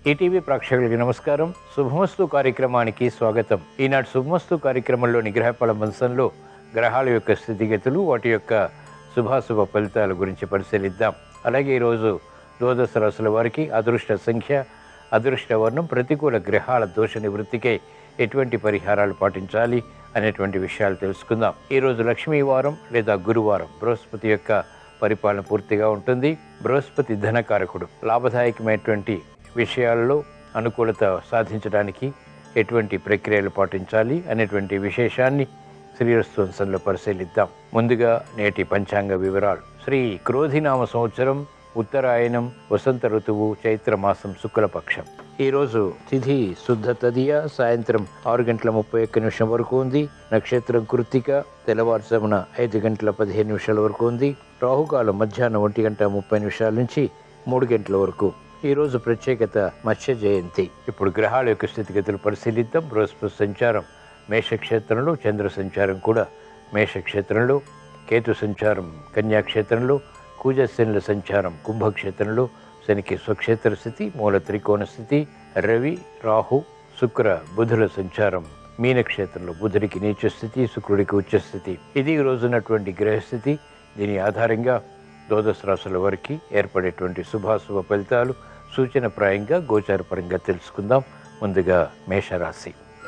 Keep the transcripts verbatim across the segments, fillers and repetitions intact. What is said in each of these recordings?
ETV ప్రేక్షకులకి నమస్కారం. శుభమస్తు కార్యక్రమానికి స్వాగతం. ఈనాటి శుభమస్తు కార్యక్రమంలోని గ్రహఫల మంచంలో గ్రహాల యొక్క స్థితిగతులు, వాటి యొక్క శుభాశుభ ఫలితాల గురించి పరిశీలిద్దాం. అలాగే ఈరోజు ద్వాదశ రాశుల వారికి అదృష్ట సంఖ్య, అదృష్ట వర్ణం, ప్రతికూల గ్రహాల దోష నివృత్తికై ఎటువంటి పరిహారాలు పాటించాలి అనేటువంటి విషయాలు తెలుసుకుందాం. ఈరోజు లక్ష్మీవారం లేదా గురువారం. బృహస్పతి యొక్క పరిపాలన పూర్తిగా ఉంటుంది. బృహస్పతి ధనకారకుడు. లాభదాయకమైనటువంటి విషయాల్లో అనుకూలత సాధించడానికి ఎటువంటి ప్రక్రియలు పాటించాలి అనేటువంటి విశేషాన్ని శ్రీరస్తు వంశంలో పరిశీలిద్దాం. ముందుగా నేటి పంచాంగ వివరాలు. శ్రీ క్రోధినామ సంవత్సరం, ఉత్తరాయణం, వసంత ఋతువు, చైత్రమాసం, శుక్లపక్షం. ఈరోజు తిథి శుద్ధ తదియ, సాయంత్రం ఆరు గంటల ముప్పై ఒక్క నిమిషం వరకు ఉంది. నక్షత్రం కృత్తిక, తెల్లవారుజామున ఐదు గంటల పదిహేను నిమిషాల వరకు ఉంది. రాహుకాలం మధ్యాహ్నం ఒంటి గంట ముప్పై నిమిషాల నుంచి మూడు గంటల వరకు. ఈరోజు ప్రత్యేకత మత్స్య జయంతి. ఇప్పుడు గ్రహాల యొక్క స్థితిగతులు పరిశీలిద్దాం. బృహస్పతి సంచారం మేషక్షేత్రంలో, చంద్ర సంచారం కూడా మేషక్షేత్రంలో, కేతు సంచారం కన్యాక్షేత్రంలో, కుజశనుల సంచారం కుంభక్షేత్రంలో, శనికి స్వక్షేత్ర స్థితి, మూల త్రికోణ స్థితి, రవి, రాహు, శుక్ర, బుధుల సంచారం మీనక్షేత్రంలో, బుధుడికి నీచ స్థితి, శుక్రుడికి ఉచ్చస్థితి. ఇది ఈ రోజున్నటువంటి గ్రహస్థితి. దీని ఆధారంగా ద్వాదశ రాశుల వారికి ఏర్పడేటువంటి శుభాశుభ ఫలితాలు సూచనప్రాయంగా గోచారపరంగా తెలుసుకుందాం. ముందుగా మేషరాశి.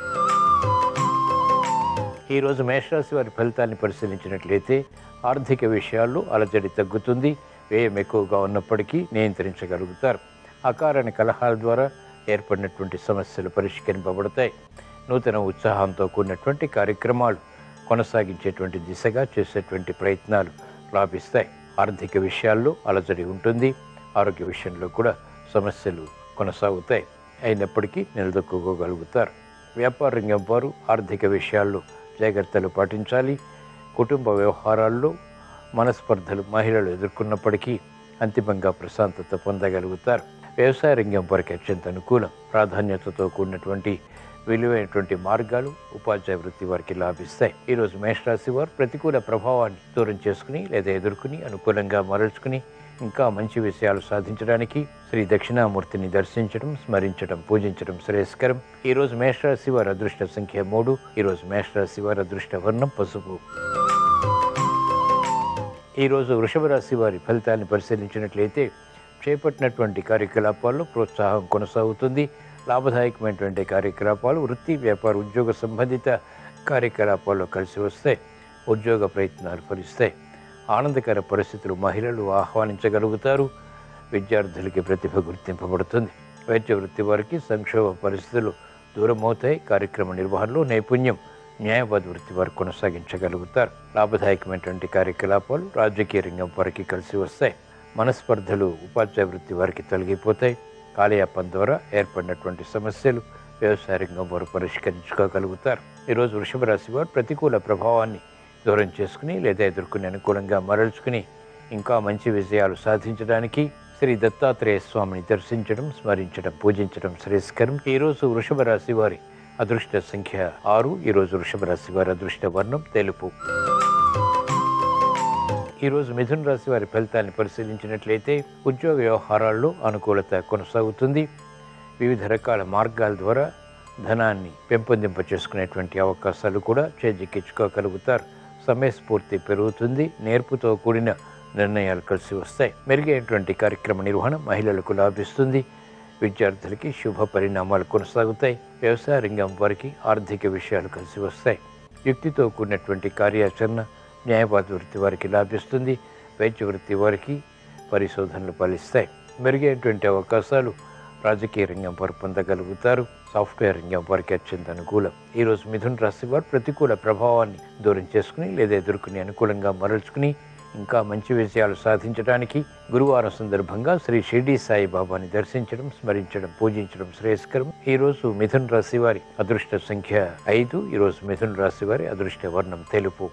ఈరోజు మేషరాశి వారి ఫలితాన్ని పరిశీలించినట్లయితే ఆర్థిక విషయాల్లో అలజడి తగ్గుతుంది. వ్యయం ఎక్కువగా ఉన్నప్పటికీ నియంత్రించగలుగుతారు. అకారణ కలహాల ద్వారా ఏర్పడినటువంటి సమస్యలు పరిష్కరింపబడతాయి. నూతన ఉత్సాహంతో కూడినటువంటి కార్యక్రమాలు కొనసాగించేటువంటి దిశగా చేసేటువంటి ప్రయత్నాలు లాభిస్తాయి. ఆర్థిక విషయాల్లో అలజడి ఉంటుంది. ఆరోగ్య విషయంలో కూడా సమస్యలు కొనసాగుతాయి. అయినప్పటికీ నిలదొక్కుకోగలుగుతారు. వ్యాపార రంగం వారు ఆర్థిక విషయాల్లో జాగ్రత్తలు పాటించాలి. కుటుంబ వ్యవహారాల్లో మనస్పర్ధలు మహిళలు ఎదుర్కొన్నప్పటికీ అంతిమంగా ప్రశాంతత పొందగలుగుతారు. వ్యవసాయ రంగం వారికి అత్యంత అనుకూలం. ప్రాధాన్యతతో కూడినటువంటి విలువైనటువంటి మార్గాలు ఉపాధ్యాయ వృత్తి వారికి లాభిస్తాయి. ఈరోజు మేషరాశి వారు ప్రతికూల ప్రభావాన్ని దూరం చేసుకుని లేదా ఎదుర్కొని అనుకూలంగా మరల్చుకుని ఇంకా మంచి విషయాలు సాధించడానికి శ్రీ దక్షిణామూర్తిని దర్శించడం, స్మరించడం, పూజించడం శ్రేయస్కరం. ఈరోజు మేషరాశి వారి అదృష్ట సంఖ్య మూడు. ఈరోజు మేషరాశి వారి అదృష్ట వర్ణం పసుపు. ఈరోజు వృషభ రాశి వారి ఫలితాన్ని పరిశీలించినట్లయితే చేపట్టినటువంటి కార్యకలాపాల్లో ప్రోత్సాహం కొనసాగుతుంది. లాభదాయకమైనటువంటి కార్యకలాపాలు వృత్తి, వ్యాపార, ఉద్యోగ సంబంధిత కార్యకలాపాల్లో కలిసి వస్తాయి. ఉద్యోగ ప్రయత్నాలు ఫలిస్తాయి. ఆనందకర పరిస్థితులు మహిళలు ఆహ్వానించగలుగుతారు. విద్యార్థులకి ప్రతిభ గుర్తింపబడుతుంది. వైద్య వృత్తి వారికి సంక్షోభ పరిస్థితులు దూరమవుతాయి. కార్యక్రమ నిర్వహణలో నైపుణ్యం న్యాయవాద వృత్తి వారు కొనసాగించగలుగుతారు. లాభదాయకమైనటువంటి కార్యకలాపాలు రాజకీయ రంగం వారికి కలిసి వస్తాయి. మనస్పర్ధలు ఉపాధ్యాయ వృత్తి వారికి తొలగిపోతాయి. కాలయాపన ద్వారా ఏర్పడినటువంటి సమస్యలు వ్యవసాయ రంగం వారు పరిష్కరించుకోగలుగుతారు. ఈరోజు వృషభ రాశి వారు ప్రతికూల ప్రభావాన్ని దూరం చేసుకుని లేదా ఎదుర్కొని అనుకూలంగా మరల్చుకుని ఇంకా మంచి విజయాలు సాధించడానికి శ్రీ దత్తాత్రేయ స్వామిని దర్శించడం, స్మరించడం, పూజించడం శ్రేయస్కరం. ఈరోజు వృషభ రాశి వారి అదృష్ట సంఖ్య ఆరు. ఈరోజు వృషభ రాశి వారి అదృష్ట వర్ణం తెలుపు. ఈరోజు మిథున రాశి వారి ఫలితాన్ని పరిశీలించినట్లయితే ఉద్యోగ వ్యవహారాల్లో అనుకూలత కొనసాగుతుంది. వివిధ రకాల మార్గాల ద్వారా ధనాన్ని పెంపొందింప చేసుకునేటువంటి అవకాశాలు కూడా చేజిక్కించుకోగలుగుతారు. సమయస్ఫూర్తి పెరుగుతుంది. నేర్పుతో కూడిన నిర్ణయాలు కలిసి వస్తాయి. మెరుగైనటువంటి కార్యక్రమ నిర్వహణ మహిళలకు లాభిస్తుంది. విద్యార్థులకి శుభ పరిణామాలు కొనసాగుతాయి. వ్యవసాయ రంగం వారికి ఆర్థిక విషయాలు కలిసి వస్తాయి. యుక్తితో కూడినటువంటి కార్యాచరణ న్యాయవాద వృత్తి వారికి లాభిస్తుంది. వైద్య వృత్తి వారికి పరిశోధనలు ఫలిస్తాయి. మెరుగైనటువంటి అవకాశాలు రాజకీయ రంగం వారు పొందగలుగుతారు. సాఫ్ట్వేర్ రంగం వారికి అత్యంత అనుకూలం. ఈరోజు మిథున రాశి వారు ప్రతికూల ప్రభావాన్ని దూరం చేసుకుని లేదా ఎదుర్కొని అనుకూలంగా మరల్చుకుని ఇంకా మంచి విజయాలు సాధించడానికి గురువారం సందర్భంగా శ్రీ షిర్డీ సాయిబాబాని దర్శించడం, స్మరించడం, పూజించడం శ్రేయస్కరం. ఈరోజు మిథున రాశి వారి అదృష్ట సంఖ్య ఐదు. ఈరోజు మిథున రాశి వారి అదృష్ట వర్ణం తెలుపు.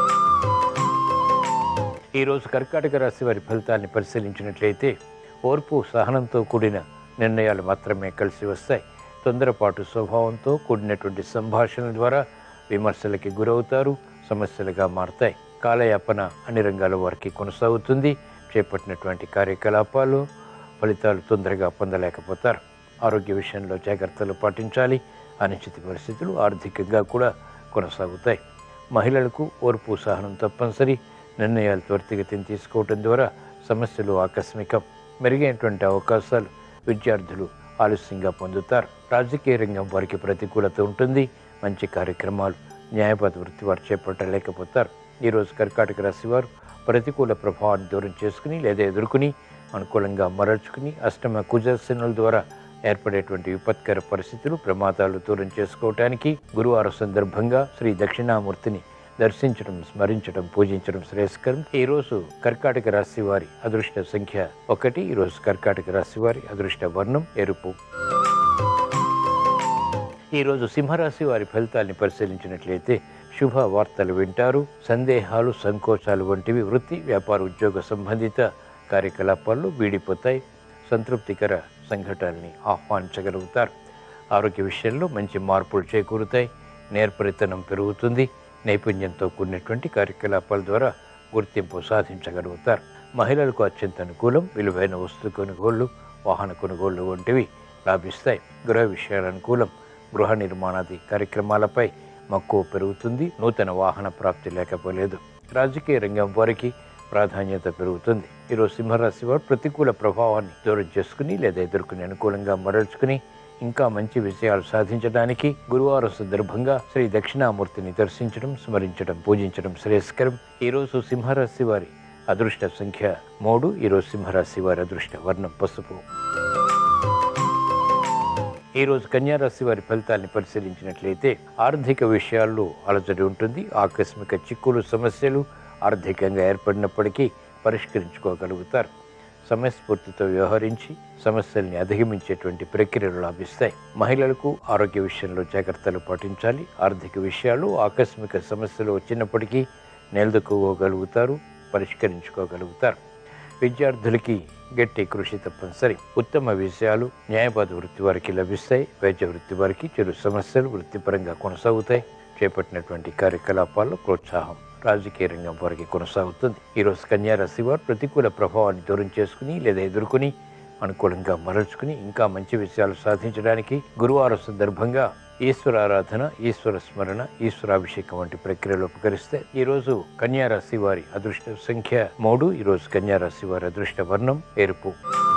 ఈరోజు కర్కాటక రాశి వారి ఫలితాన్ని పరిశీలించినట్లయితే ఓర్పు, సహనంతో కూడిన నిర్ణయాలు మాత్రమే కలిసి వస్తాయి. తొందరపాటు స్వభావంతో కూడినటువంటి సంభాషణల ద్వారా విమర్శలకి గురవుతారు. సమస్యలుగా మారతాయి. కాలయాపన అన్ని రంగాల వారికి కొనసాగుతుంది. చేపట్టినటువంటి కార్యకలాపాలు ఫలితాలు తొందరగా పొందలేకపోతారు. ఆరోగ్య విషయంలో జాగ్రత్తలు పాటించాలి. అనిశ్చిత పరిస్థితులు ఆర్థికంగా కూడా కొనసాగుతాయి. మహిళలకు ఓర్పు సహనం తప్పనిసరి. నిర్ణయాలు త్వరితగతిని తీసుకోవడం ద్వారా సమస్యలు ఆకస్మికం. మెరుగైనటువంటి అవకాశాలు విద్యార్థులు ఆలస్యంగా పొందుతారు. రాజకీయ రంగం వారికి ప్రతికూలత ఉంటుంది. మంచి కార్యక్రమాలు న్యాయపద వృత్తి వారు చేపట్టలేకపోతారు. ఈరోజు కర్కాటక రాశి వారు ప్రతికూల ప్రభావాన్ని దూరం చేసుకుని లేదా ఎదుర్కొని అనుకూలంగా మరల్చుకుని అష్టమ కుజశనుల ద్వారా ఏర్పడేటువంటి విపత్కర పరిస్థితులు ప్రమాదాలు దూరం చేసుకోవటానికి గురువారం సందర్భంగా శ్రీ దక్షిణామూర్తిని దర్శించడం, స్మరించడం, పూజించడం శ్రేయస్కరం. ఈరోజు కర్కాటక రాశి వారి అదృష్ట సంఖ్య ఒకటి. ఈరోజు కర్కాటక రాశి వారి అదృష్ట వర్ణం ఎరుపు. ఈరోజు సింహరాశి వారి ఫలితాల్ని పరిశీలించినట్లయితే శుభ వార్తలు వింటారు. సందేహాలు, సంకోచాలు వంటివి వృత్తి, వ్యాపార, ఉద్యోగ సంబంధిత కార్యకలాపాల్లో వీడిపోతాయి. సంతృప్తికర సంఘటనల్ని ఆహ్వానించగలుగుతారు. ఆరోగ్య విషయంలో మంచి మార్పులు చేకూరుతాయి. నేర్పరితనం పెరుగుతుంది. నైపుణ్యంతో కూడినటువంటి కార్యకలాపాల ద్వారా గుర్తింపు సాధించగలుగుతారు. మహిళలకు అత్యంత అనుకూలం. విలువైన వస్తు కొనుగోళ్లు, వాహన కొనుగోళ్లు వంటివి లాభిస్తాయి. గృహ విషయాల అనుకూలం. గృహ నిర్మాణాది కార్యక్రమాలపై మక్కువ పెరుగుతుంది. నూతన వాహన ప్రాప్తి లేకపోలేదు. రాజకీయ రంగం వారికి ప్రాధాన్యత పెరుగుతుంది. ఈరోజు సింహరాశి వారు ప్రతికూల ప్రభావాన్ని దూరం చేసుకుని లేదా ఎదుర్కొని అనుకూలంగా మరల్చుకుని ఇంకా మంచి విజయాలు సాధించడానికి గురువారం సందర్భంగా శ్రీ దక్షిణామూర్తిని దర్శించడం, స్మరించడం, పూజించడం శ్రేయస్కరం. ఈరోజు సింహరాశి వారి అదృష్ట సంఖ్య మూడు. ఈరోజు సింహరాశి వారి అదృష్ట వర్ణం పసుపు. ఈరోజు కన్యారాశి వారి ఫలితాన్ని పరిశీలించినట్లయితే ఆర్థిక విషయాల్లో అలజడి ఉంటుంది. ఆకస్మిక చిక్కులు, సమస్యలు ఆర్థికంగా ఏర్పడినప్పటికీ పరిష్కరించుకోగలుగుతారు. సమయస్ఫూర్తితో వ్యవహరించి సమస్యల్ని అధిగమించేటువంటి ప్రక్రియలు లాభిస్తాయి. మహిళలకు ఆరోగ్య విషయంలో జాగ్రత్తలు పాటించాలి. ఆర్థిక విషయాలు ఆకస్మిక సమస్యలు వచ్చినప్పటికీ నిలదొక్కుకోగలుగుతారు, పరిష్కరించుకోగలుగుతారు. విద్యార్థులకి గట్టి కృషి తప్పనిసరి. ఉత్తమ విషయాలు న్యాయవాద వృత్తి వారికి లభిస్తాయి. వైద్య వృత్తి వారికి చిరు సమస్యలు వృత్తిపరంగా కొనసాగుతాయి. చేపట్టినటువంటి కార్యకలాపాల్లో ప్రోత్సాహం రాజకీయ రంగం వారికి కొనసాగుతుంది. ఈరోజు కన్యారాశి వారు ప్రతికూల ప్రభావాన్ని దూరం చేసుకుని లేదా ఎదుర్కొని అనుకూలంగా మరల్చుకుని ఇంకా మంచి విషయాలు సాధించడానికి గురువారం సందర్భంగా ఈశ్వరారాధన, ఈశ్వర స్మరణ, ఈశ్వరాభిషేకం వంటి ప్రక్రియలు ఉపకరిస్తే ఈరోజు కన్యారాశి వారి అదృష్ట సంఖ్య మూడు. ఈరోజు కన్యారాశి వారి అదృష్ట వర్ణం ఎరుపు.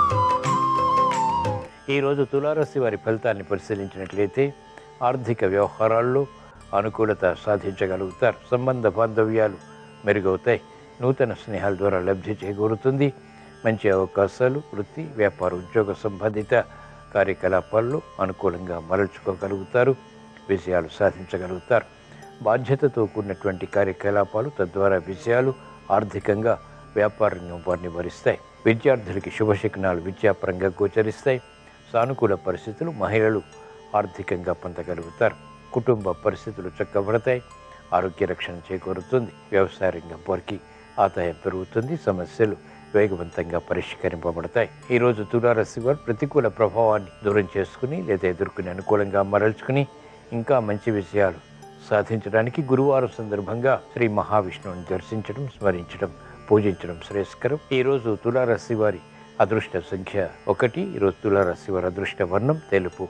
ఈరోజు తులారాశి వారి ఫలితాన్ని పరిశీలించినట్లయితే ఆర్థిక వ్యవహారాల్లో అనుకూలత సాధించగలుగుతారు. సంబంధ బాంధవ్యాలు మెరుగవుతాయి. నూతన స్నేహాల ద్వారా లబ్ధి చేకూరుతుంది. మంచి అవకాశాలు వృత్తి, వ్యాపార, ఉద్యోగ సంబంధిత కార్యకలాపాల్లో అనుకూలంగా మరల్చుకోగలుగుతారు. విజయాలు సాధించగలుగుతారు. బాధ్యతతో కూడినటువంటి కార్యకలాపాలు తద్వారా విజయాలు ఆర్థికంగా వ్యాపార రంగం వారిని వరిస్తాయి. విద్యార్థులకి శుభశకునాలు విద్యాపరంగా గోచరిస్తాయి. సానుకూల పరిస్థితులు మహిళలు ఆర్థికంగా పొందగలుగుతారు. కుటుంబ పరిస్థితులు చక్కబడతాయి. ఆరోగ్య రక్షణ చేకూరుతుంది. వ్యవసాయ రంగం వారికి ఆదాయం పెరుగుతుంది. సమస్యలు వేగవంతంగా పరిష్కరింపబడతాయి. ఈరోజు తులారాశి వారు ప్రతికూల ప్రభావాన్ని దూరం చేసుకుని లేదా ఎదుర్కొని అనుకూలంగా మరల్చుకుని ఇంకా మంచి విషయాలు సాధించడానికి గురువారం సందర్భంగా శ్రీ మహావిష్ణువుని దర్శించడం, స్మరించడం, పూజించడం శ్రేయస్కరం. ఈరోజు తులారాశి వారి అదృష్ట సంఖ్య ఒకటి. ఈరోజు తులారాశి వారి అదృష్ట వర్ణం తెలుపు.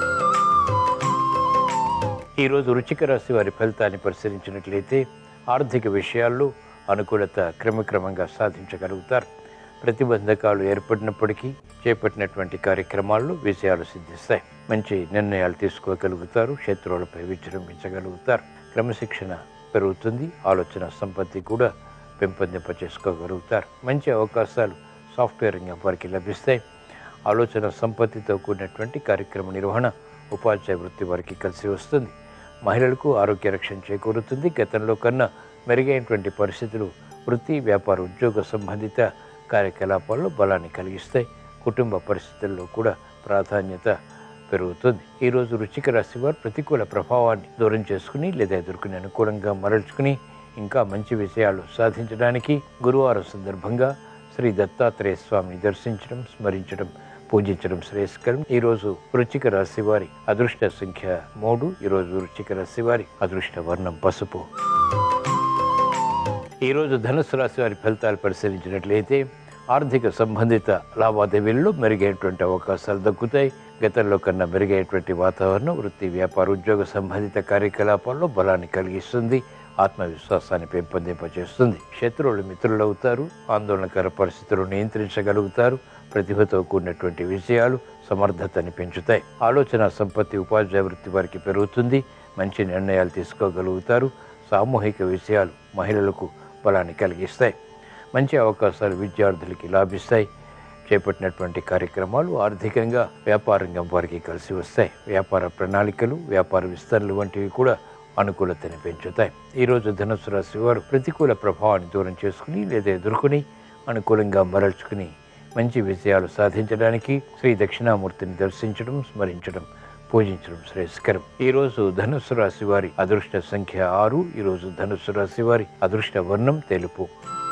ఈరోజు వృశ్చిక రాశి వారి ఫలితాన్ని పరిశీలించినట్లయితే ఆర్థిక విషయాల్లో అనుకూలత క్రమక్రమంగా సాధించగలుగుతారు. ప్రతిబంధకాలు ఏర్పడినప్పటికీ చేపట్టినటువంటి కార్యక్రమాల్లో విజయాలు సిద్ధిస్తాయి. మంచి నిర్ణయాలు తీసుకోగలుగుతారు. శత్రువులపై విజృంభించగలుగుతారు. క్రమశిక్షణ పెరుగుతుంది. ఆలోచన సంపత్తి కూడా పెంపొందింప చేసుకోగలుగుతారు. మంచి అవకాశాలు సాఫ్ట్వేర్ రంగం వారికి లభిస్తాయి. ఆలోచన సంపత్తితో కూడినటువంటి కార్యక్రమ నిర్వహణ ఉపాధ్యాయ వృత్తి వారికి కలిసి వస్తుంది. మహిళలకు ఆరోగ్య రక్షణ చేకూరుతుంది. గతంలో కన్నా మెరుగైనటువంటి పరిస్థితులు వృత్తి, వ్యాపార, ఉద్యోగ సంబంధిత కార్యకలాపాల్లో బలాన్ని కలిగిస్తాయి. కుటుంబ పరిస్థితుల్లో కూడా ప్రాధాన్యత పెరుగుతుంది. ఈరోజు వృశ్చిక రాశి వారు ప్రతికూల ప్రభావాన్ని దూరం చేసుకుని లేదా ఎదుర్కొని అనుకూలంగా మరల్చుకుని ఇంకా మంచి విషయాలు సాధించడానికి గురువారం సందర్భంగా శ్రీ దత్తాత్రేయ స్వామిని దర్శించడం, స్మరించడం, పూజించడం శ్రేయస్కరం. ఈరోజు వృశ్చిక రాశి వారి అదృష్ట సంఖ్య మూడు. ఈరోజు వృశ్చిక రాశి వారి అదృష్ట వర్ణం పసుపు. ఈరోజు ధనుసు రాశి వారి ఫలితాలు పరిశీలించినట్లయితే ఆర్థిక సంబంధిత లావాదేవీల్లో మెరుగైనటువంటి అవకాశాలు దక్కుతాయి. గతంలో కన్నా మెరుగైనటువంటి వాతావరణం వృత్తి వ్యాపార ఉద్యోగ సంబంధిత కార్యకలాపాల్లో బలాన్ని కలిగిస్తుంది, ఆత్మవిశ్వాసాన్ని పెంపొందింపచేస్తుంది. శత్రువులు మిత్రులు అవుతారు, ఆందోళనకర పరిస్థితులు నియంత్రించగలుగుతారు. ప్రతిభతో కూడినటువంటి విజయాలు సమర్థతని పెంచుతాయి. ఆలోచన సంపత్తి ఉపాధ్యాయ వృత్తి వారికి పెరుగుతుంది, మంచి నిర్ణయాలు తీసుకోగలుగుతారు. సామూహిక విషయాలు మహిళలకు బలాన్ని కలిగిస్తాయి. మంచి అవకాశాలు విద్యార్థులకి లాభిస్తాయి. చేపట్టినటువంటి కార్యక్రమాలు ఆర్థికంగా వ్యాపార రంగం వారికి కలిసి వస్తాయి. వ్యాపార ప్రణాళికలు, వ్యాపార విస్తరణలు వంటివి కూడా అనుకూలతని పెంచుతాయి. ఈరోజు ధనుస్సు రాశి వారు ప్రతికూల ప్రభావాన్ని దూరం చేసుకుని లేదా ఎదుర్కొని అనుకూలంగా మరల్చుకుని మంచి విజయాలు సాధించడానికి శ్రీ దక్షిణామూర్తిని దర్శించడం, స్మరించడం, పూజించడం శ్రేయస్కరం. ఈరోజు ధనుస్సు రాశి వారి అదృష్ట సంఖ్య ఆరు. ఈరోజు ధనుస్సు రాశి వారి అదృష్ట వర్ణం తెలుపు.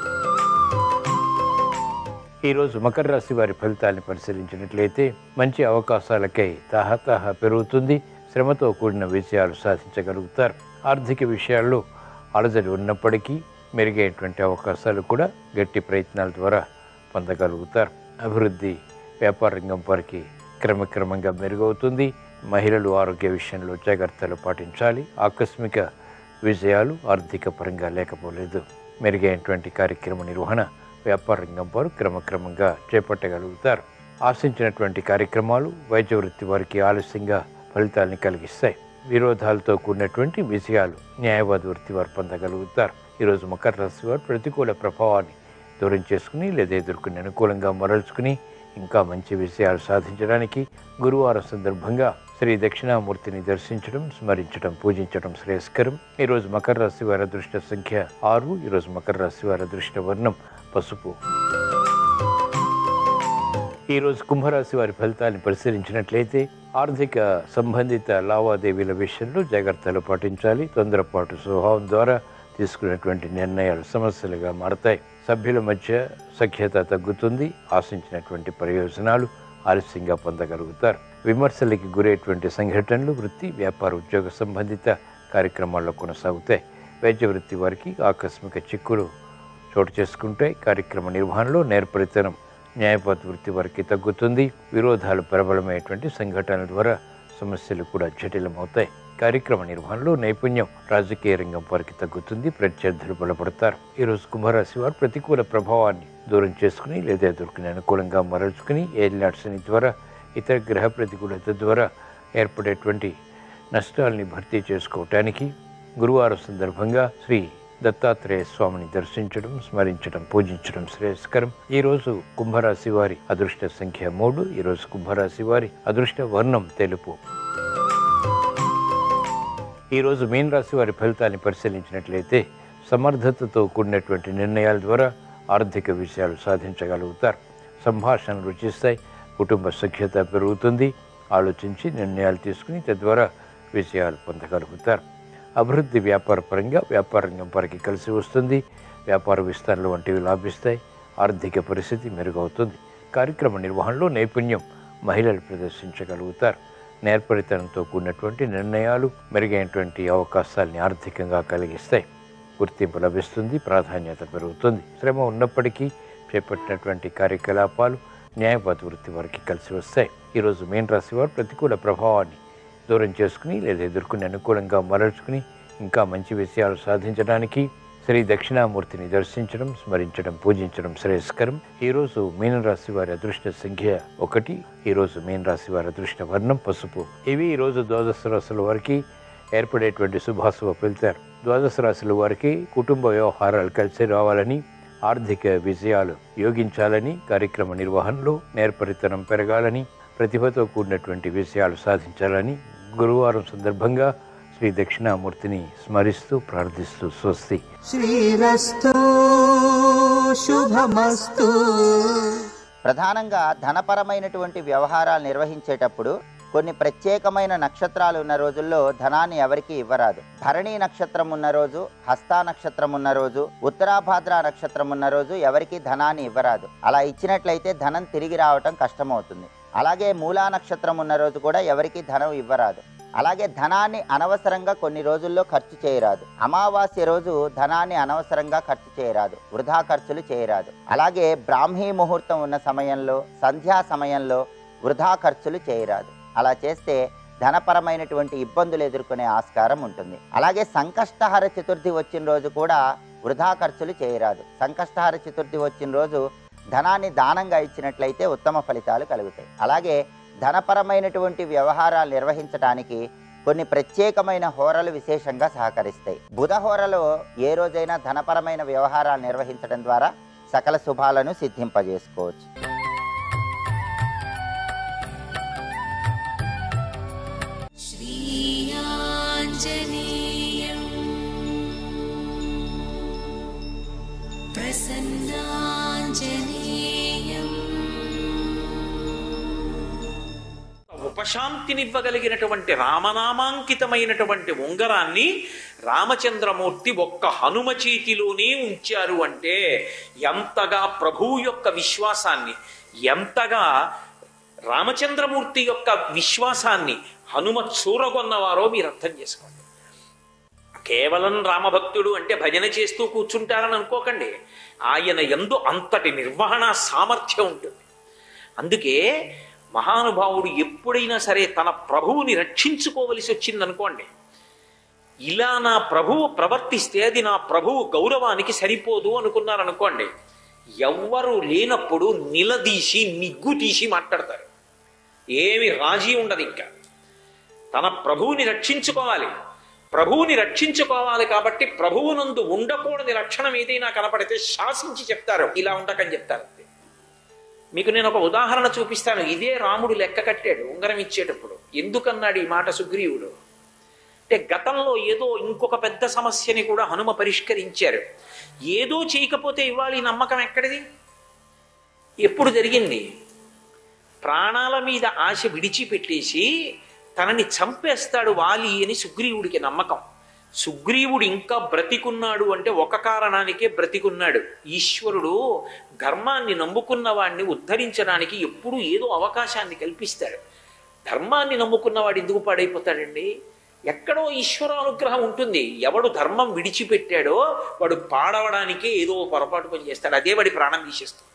ఈరోజు మకర రాశి వారి ఫలితాలను పరిశీలించినట్లయితే మంచి అవకాశాలకై తాహతాహ పెరుగుతుంది. శ్రమతో కూడిన విజయాలు సాధించగలుగుతారు. ఆర్థిక విషయాల్లో అలజడి ఉన్నప్పటికీ మెరుగైనటువంటి అవకాశాలు కూడా గట్టి ప్రయత్నాల ద్వారా పొందగలుగుతారు. అభివృద్ధి వ్యాపార రంగం వారికి క్రమక్రమంగా మెరుగవుతుంది. మహిళలు ఆరోగ్య విషయంలో జాగ్రత్తలు పాటించాలి. ఆకస్మిక విజయాలు ఆర్థిక పరంగా లేకపోలేదు. మెరుగైనటువంటి కార్యక్రమ నిర్వహణ వ్యాపార రంగం వారు క్రమక్రమంగా చేపట్టగలుగుతారు. ఆశించినటువంటి కార్యక్రమాలు వైద్య వృత్తి వారికి ఆలస్యంగా ఫలితాలను కలిగిస్తాయి. విరోధాలతో కూడినటువంటి విజయాలు న్యాయవాద వృత్తి వారు పొందగలుగుతారు. ఈరోజు మకర రాశి వారు ప్రతికూల ప్రభావాన్ని దూరం చేసుకుని లేదా ఎదుర్కొని అనుకూలంగా మరల్చుకుని ఇంకా మంచి విజయాలు సాధించడానికి గురువారం సందర్భంగా శ్రీ దక్షిణామూర్తిని దర్శించడం, స్మరించడం, పూజించడం శ్రేయస్కరం. ఈరోజు మకర రాశి వారి అదృష్ట సంఖ్య ఆరు. ఈరోజు మకర రాశి వారి అదృష్ట వర్ణం పసుపు. ఈరోజు కుంభరాశి వారి ఫలితాన్ని పరిశీలించినట్లయితే ఆర్థిక సంబంధిత లావాదేవీల విషయంలో జాగ్రత్తలు పాటించాలి. తొందరపాటు స్వభావం ద్వారా తీసుకున్నటువంటి నిర్ణయాలు సమస్యలుగా మారతాయి. సభ్యుల మధ్య సఖ్యత తగ్గుతుంది. ఆశించినటువంటి ప్రయోజనాలు ఆలస్యంగా పొందగలుగుతారు. విమర్శలకి గురయ్యేటువంటి సంఘటనలు వృత్తి వ్యాపార ఉద్యోగ సంబంధిత కార్యక్రమాల్లో కొనసాగుతాయి. వైద్య వృత్తి వారికి ఆకస్మిక చిక్కులు చోటు చేసుకుంటాయి. కార్యక్రమ నిర్వహణలో నేర్పరితనం న్యాయవాద వృత్తి వారికి తగ్గుతుంది. విరోధాలు ప్రబలమైనటువంటి సంఘటనల ద్వారా సమస్యలు కూడా జటిలమవుతాయి. కార్యక్రమ నిర్వహణలో నైపుణ్యం రాజకీయ రంగం వారికి తగ్గుతుంది. ప్రత్యర్థులు బలపడతారు. ఈరోజు కుంభరాశి వారు ప్రతికూల ప్రభావాన్ని దూరం చేసుకుని లేదా ఎదుర్కొని అనుకూలంగా మరల్చుకుని ఏలినాటి శని ద్వారా ఇతర గ్రహ ప్రతికూలత ద్వారా ఏర్పడేటువంటి నష్టాలని భర్తీ చేసుకోవటానికి గురువారం సందర్భంగా శ్రీ దత్తాత్రేయ స్వామిని దర్శించడం, స్మరించడం, పూజించడం శ్రేయస్కరం. ఈరోజు కుంభరాశి వారి అదృష్ట సంఖ్య మూడు. ఈరోజు కుంభరాశి వారి అదృష్ట వర్ణం తెలుపు. ఈరోజు మీన రాశి వారి ఫలితాన్ని పరిశీలించినట్లయితే సమర్థతతో కూడినటువంటి నిర్ణయాల ద్వారా ఆర్థిక విషయాలు సాధించగలుగుతారు. సంభాషణలు రుచిస్తాయి. కుటుంబ సఖ్యత పెరుగుతుంది. ఆలోచించి నిర్ణయాలు తీసుకుని తద్వారా విజయాలు పొందగలుగుతారు. అభివృద్ధి వ్యాపార పరంగా వ్యాపార రంగం వారికి కలిసి వస్తుంది. వ్యాపార విస్తరణలు వంటివి లాభిస్తాయి. ఆర్థిక పరిస్థితి మెరుగవుతుంది. కార్యక్రమ నిర్వహణలో నైపుణ్యం మహిళలు ప్రదర్శించగలుగుతారు. నేర్పరితనంతో కూడినటువంటి నిర్ణయాలు మెరుగైనటువంటి అవకాశాలని ఆర్థికంగా కలిగిస్తాయి. గుర్తింపు లభిస్తుంది. ప్రాధాన్యత పెరుగుతుంది. శ్రమ ఉన్నప్పటికీ చేపట్టినటువంటి కార్యకలాపాలు న్యాయవాద వృత్తి వారికి కలిసి వస్తాయి. ఈరోజు మీన రాశి వారు ప్రతికూల ప్రభావాన్ని దూరం చేసుకుని లేదా ఎదుర్కొని అనుకూలంగా మరల్చుకుని ఇంకా మంచి విషయాలు సాధించడానికి శ్రీ దక్షిణామూర్తిని దర్శించడం, స్మరించడం, పూజించడం శ్రేయస్కరం. ఈరోజు మీనరాశి వారి అదృష్ట సంఖ్య ఒకటి. ఈరోజు మీనరాశి వారి అదృష్ట వర్ణం పసుపు. ఇవి ఈరోజు ద్వాదశ రాశుల వారికి ఏర్పడేటువంటి శుభాశుభ ఫలితాలు. ద్వాదశ రాశుల వారికి కుటుంబ వ్యవహారాలు కలిసి రావాలని, ఆర్థిక విజయాలు యోగించాలని, కార్యక్రమ నిర్వహణలో నేర్పరితనం పెరగాలని, ప్రతిభతో కూడినటువంటి విషయాలు సాధించాలని గురువారం సందర్భంగా శ్రీ దక్షిణామూర్తిని స్మరిస్తూ ప్రార్థిస్తూ స్వస్తి. శ్రీరస్తు శుభమస్తు. ప్రధానంగా ధనపరమైనటువంటి వ్యవహారాలు నిర్వహించేటప్పుడు కొన్ని ప్రత్యేకమైన నక్షత్రాలు ఉన్న రోజుల్లో ధనాన్ని ఎవరికి ఇవ్వరాదు. భరణి నక్షత్రం ఉన్న రోజు, హస్తా నక్షత్రం ఉన్న రోజు, ఉత్తరాభాద్ర నక్షత్రం ఉన్న రోజు ఎవరికి ధనాన్ని ఇవ్వరాదు. అలా ఇచ్చినట్లయితే ధనం తిరిగి రావటం కష్టమవుతుంది. అలాగే మూలా నక్షత్రం ఉన్న రోజు కూడా ఎవరికి ధనం ఇవ్వరాదు. అలాగే ధనాన్ని అనవసరంగా కొన్ని రోజుల్లో ఖర్చు చేయరాదు. అమావాస్య రోజు ధనాన్ని అనవసరంగా ఖర్చు చేయరాదు, వృధా ఖర్చులు చేయరాదు. అలాగే బ్రాహ్మీ ముహూర్తం ఉన్న సమయంలో, సంధ్యా సమయంలో వృధా ఖర్చులు చేయరాదు. అలా చేస్తే ధనపరమైనటువంటి ఇబ్బందులు ఎదుర్కొనే ఆస్కారం ఉంటుంది. అలాగే సంకష్టహర చతుర్థి వచ్చిన రోజు కూడా వృధా ఖర్చులు చేయరాదు. సంకష్టహర చతుర్థి వచ్చిన రోజు ధనాన్ని దానంగా ఇచ్చినట్లయితే ఉత్తమ ఫలితాలు కలుగుతాయి. అలాగే ధనపరమైనటువంటి వ్యవహారాలు నిర్వహించడానికి కొన్ని ప్రత్యేకమైన హోరలు విశేషంగా సహకరిస్తాయి. బుధ హోరలో ఏ రోజైనా ధనపరమైన వ్యవహారాలు నిర్వహించడం ద్వారా సకల శుభాలను సిద్ధింపజేసుకోవచ్చు. ఉపశాంతినివ్వగలిగినటువంటి రామనామాంకితమైనటువంటి ఉంగరాన్ని రామచంద్రమూర్తి ఒక్క హనుమ చేతిలోనే ఉంచారు అంటే ఎంతగా ప్రభువు యొక్క విశ్వాసాన్ని, ఎంతగా రామచంద్రమూర్తి యొక్క విశ్వాసాన్ని హనుమ చూరగొన్నవారో మీరు అర్థం చేసుకోండి. కేవలం రామభక్తుడు అంటే భజన చేస్తూ కూర్చుంటారని అనుకోకండి. ఆయన యందు అంతటి నిర్వహణ సామర్థ్యం ఉంటుంది. అందుకే మహానుభావుడు ఎప్పుడైనా సరే తన ప్రభువుని రక్షించుకోవలసి వచ్చిందనుకోండి, ఇలా నా ప్రభువు ప్రవర్తిస్తే అది నా ప్రభువు గౌరవానికి సరిపోదు అనుకున్నారనుకోండి, ఎవ్వరూ లేనప్పుడు నిలదీసి నిగ్గు తీసి మాట్లాడతారు. ఏమి రాజీ ఉండదు. ఇంకా తన ప్రభువుని రక్షించుకోవాలి. ప్రభువుని రక్షించుకోవాలి కాబట్టి ప్రభువునందు ఉండకూడని లక్షణం ఏదైనా కనపడితే శాసించి చెప్తారు, ఇలా ఉండకని చెప్తారు. మీకు నేను ఒక ఉదాహరణ చూపిస్తాను. ఇదే రాముడు లెక్క కట్టాడు ఉంగరం ఇచ్చేటప్పుడు. ఎందుకన్నాడు ఈ మాట సుగ్రీవుడు అంటే, గతంలో ఏదో ఇంకొక పెద్ద సమస్యని కూడా హనుమ పరిష్కరించారు. ఏదో చేయకపోతే ఇవాళ ఈ నమ్మకం ఎక్కడిది? ఎప్పుడు జరిగింది? ప్రాణాల మీద ఆశ విడిచిపెట్టేసి తనని చంపేస్తాడు వాలి అని సుగ్రీవుడికి నమ్మకం. సుగ్రీవుడు ఇంకా బ్రతికున్నాడు అంటే ఒక కారణానికే బ్రతికున్నాడు. ఈశ్వరుడు ధర్మాన్ని నమ్ముకున్న వాడిని ఉద్ధరించడానికి ఎప్పుడూ ఏదో అవకాశాన్ని కల్పిస్తాడు. ధర్మాన్ని నమ్ముకున్నవాడు ఎందుకు పాడైపోతాడండి? ఎక్కడో ఈశ్వరానుగ్రహం ఉంటుంది. ఎవడు ధర్మం విడిచిపెట్టాడో వాడు పాడవడానికే ఏదో పొరపాటు పని చేస్తాడు. అదే వాడి ప్రాణం తీసేస్తాడు.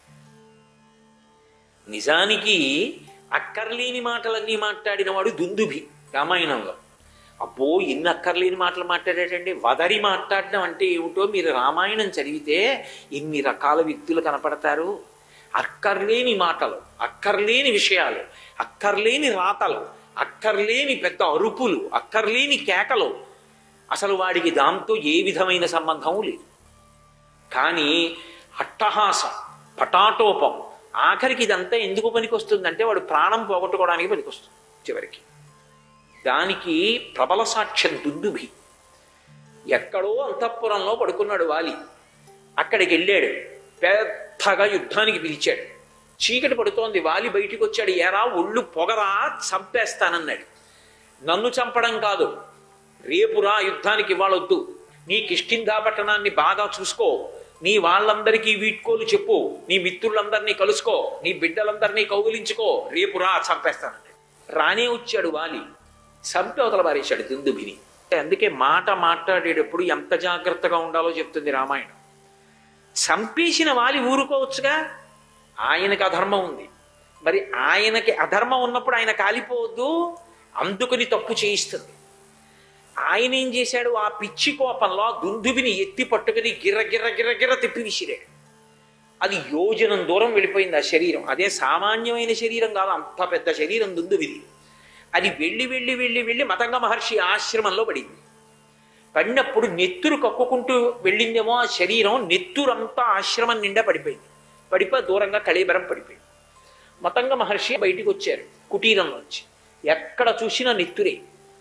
నిజానికి అక్కర్లేని మాటలన్నీ మాట్లాడిన వాడు దుందుభి రామాయణంలో. అబ్బో ఎన్ని అక్కర్లేని మాటలు మాట్లాడాడండి. వదరి మాట్లాడడం అంటే ఏమిటో మీరు రామాయణం చదివితే ఎన్ని రకాల వ్యక్తులు కనపడతారు. అక్కర్లేని మాటలు, అక్కర్లేని విషయాలు, అక్కర్లేని రాతలు, అక్కర్లేని పెద్ద అరుపులు, అక్కర్లేని కేకలు. అసలు వాడికి దాంతో ఏ విధమైన సంబంధం లేదు. కానీ అట్టహాసం, పటాటోపం, ఆఖరికి ఇదంతా ఎందుకు పనికొస్తుందంటే వాడు ప్రాణం పోగొట్టుకోవడానికి పనికొస్తుంది చివరికి. దానికి ప్రబల సాక్ష్యం దుందుభి. ఎక్కడో అంతఃపురంలో పడుకున్నాడు వాలి. అక్కడికి వెళ్ళాడు, పెద్దగా యుద్ధానికి పిలిచాడు. చీకటి పడుతోంది. వాలి బయటికి వచ్చాడు. ఎరా ఒళ్ళు పొగరా, చంపేస్తానన్నాడు. నన్ను చంపడం కాదు, రేపురా యుద్ధానికి ఇవ్వాలొద్దు. నీ కిష్కింధా పట్టణాన్ని బాగా చూసుకో, నీ వాళ్ళందరికీ వీడ్కోలు చెప్పు, నీ మిత్రులందరినీ కలుసుకో, నీ బిడ్డలందరినీ కౌగులించుకో, రేపురా చంపేస్తానన్నాడు. రానే వచ్చాడు వాలి, చంపి అవతల పారేశాడు దుందుభిని. అందుకే మాట మాట్లాడేటప్పుడు ఎంత జాగ్రత్తగా ఉండాలో చెప్తుంది రామాయణం. చంపేసిన వాలి ఊరుకోవచ్చుగా, ఆయనకి అధర్మం ఉంది. మరి ఆయనకి అధర్మం ఉన్నప్పుడు ఆయన కాలిపోవద్దు, అందుకుని తప్పు చేయిస్తుంది. ఆయన ఏం చేశాడు? ఆ పిచ్చి కోపంలో దుందుభిని ఎత్తి పట్టుకుని గిర్ర గిర్ర గిర్ర గిర్ర తిప్పి విసిరాడు. అది యోజనం దూరం వెళ్ళిపోయింది ఆ శరీరం. అదే సామాన్యమైన శరీరం కాదు, అంత పెద్ద శరీరం దుందుభిది. అది వెళ్ళి వెళ్ళి వెళ్ళి వెళ్ళి మతంగ మహర్షి ఆశ్రమంలో పడింది. పడినప్పుడు నెత్తురు కక్కుకుంటూ వెళ్ళిందేమో ఆ శరీరం, నెత్తురంతా ఆశ్రమం నిండా పడిపోయింది. పడిపోయి దూరంగా కళేబరం పడిపోయింది. మతంగ మహర్షి బయటికి వచ్చారు కుటీరంలోంచి. ఎక్కడ చూసినా నెత్తురే.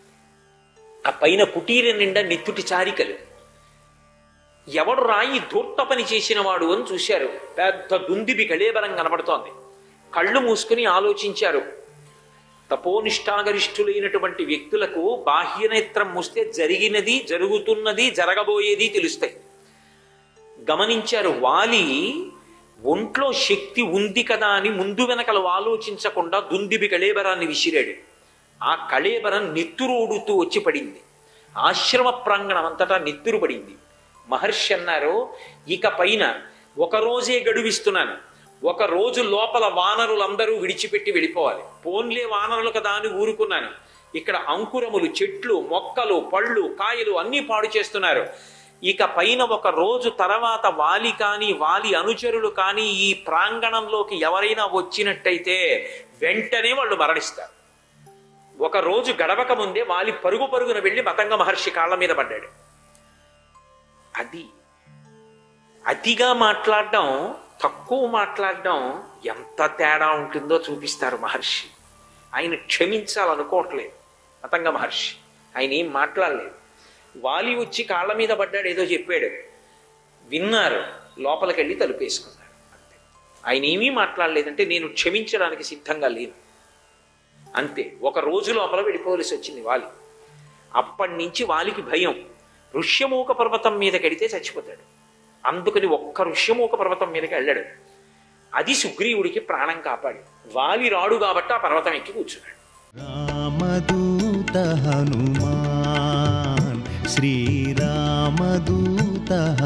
ఆ పైన కుటీరం నిండా నెత్తుటి చారికలు. ఎవడు రాయి ధూర్త పని చేసిన వాడు అని చూశారు. పెద్ద దుందిబి కళేబరం కనబడుతోంది. కళ్ళు మూసుకుని ఆలోచించారు. తపోనిష్టాగరిష్ఠులైనటువంటి వ్యక్తులకు బాహ్యనేత్రం మూస్తే జరిగినది, జరుగుతున్నది, జరగబోయేది తెలుస్తాయి. గమనించారు. వాలి ఒంట్లో శక్తి ఉంది కదా అని ముందు వెనకలు ఆలోచించకుండా దుందిబి కళేబరాన్ని విసిరాడు. ఆ కళేబరం నెత్తురోడుతూ వచ్చి పడింది. ఆశ్రమ ప్రాంగణం అంతటా నెత్తురు పడింది. మహర్షి అన్నారు, ఇక పైన ఒకరోజే గడువిస్తున్నాను, ఒక రోజు లోపల వానరులందరూ విడిచిపెట్టి వెళ్ళిపోవాలి. పోన్లే వానరులు కదా అని ఊరుకున్నాను. ఇక్కడ అంకురములు, చెట్లు, మొక్కలు, పళ్ళు, కాయలు అన్నీ పాడు చేస్తున్నారు. ఇక పైన ఒక రోజు తర్వాత వాలి కానీ వాలి అనుచరులు కానీ ఈ ప్రాంగణంలోకి ఎవరైనా వచ్చినట్టయితే వెంటనే వాళ్ళు మరణిస్తారు. ఒక రోజు గడవక ముందే వాలి పరుగు పరుగున వెళ్ళి మతంగ మహర్షి కాళ్ళ మీద పడ్డాడు. అది అతిగా మాట్లాడడం, తక్కువ మాట్లాడడం ఎంత తేడా ఉంటుందో చూపిస్తారు మహర్షి. ఆయన క్షమించాలనుకోవట్లేదు మతంగ మహర్షి. ఆయన ఏం మాట్లాడలేదు. వాలి వచ్చి కాళ్ళ మీద పడ్డాడు, ఏదో చెప్పాడు, విన్నారు, లోపలికి వెళ్ళి తలుపేసుకున్నాడు. అంతే. ఆయన ఏమీ మాట్లాడలేదంటే నేను క్షమించడానికి సిద్ధంగా లేను, అంతే. ఒక రోజు లోపల వెళ్ళిపోవలసి వచ్చింది వాలి. అప్పటి నుంచి వాలికి భయం. ఋష్యమూక పర్వతం మీదకి వెడితే చచ్చిపోతాడు. అందుకని ఒక్క ఋష్యమూక పర్వతం మీదకి వెళ్ళాడు. అది సుగ్రీవుడికి ప్రాణం కాపాడి. వాలి రాడు కాబట్టి ఆ పర్వతం ఎక్కి కూర్చున్నాడు. రామదూత హనుమాన్ శ్రీరామదూత